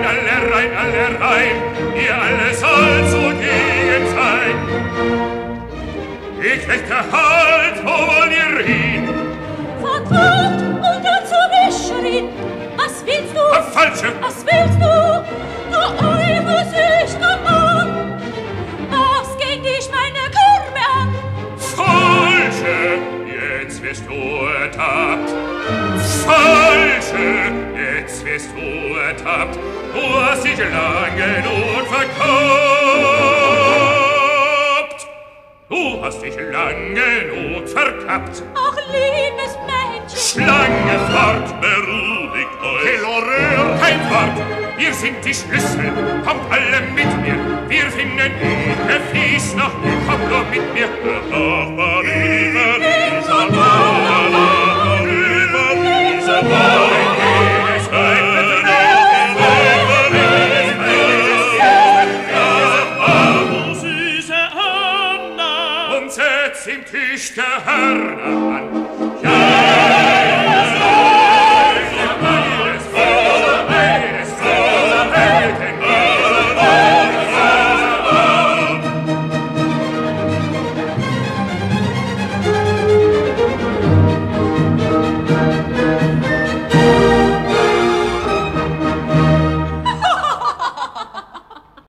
alle rein, ihr alle sollt zugegen sein. Ich möchte halt, wo wollt ihr hin? Vertraut und dazu beschrien. Was willst du? Falsche! Was willst du? Du eure Süchter an. Was geht dich meine Körbe an? Falsche! Jetzt wirst du ertappt. Falsche! Jetzt wirst du ertappt. Du hast dich lang genug verkauft. Du hast dich lang genug verkappt. Ach, liebes Mädchen. Schlange fort, beruhigt euch. Quel Horreur, kein Wort. Wir sind die Schlüssel. Kommt alle mit mir. Wir finden ihre Fies noch. Kommt nur mit mir. Über dieser Wald. Über dieser Wald. Im Tisch der Hörner an. Ja,